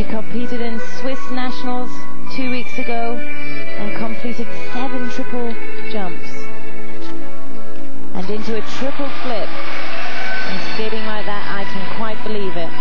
competed in Swiss Nationals 2 weeks ago and completed 7 triple jumps and into a triple flip. And skating like that, I can quite believe it.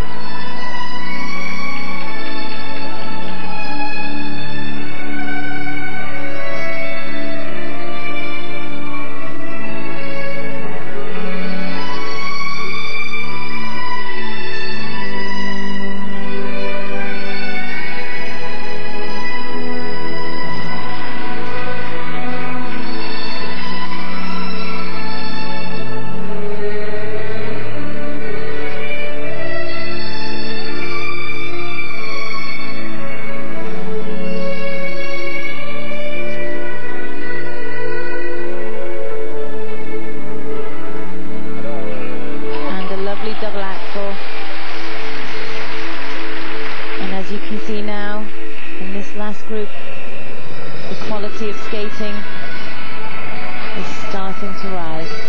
Double axel. And as you can see now in this last group, the quality of skating is starting to rise.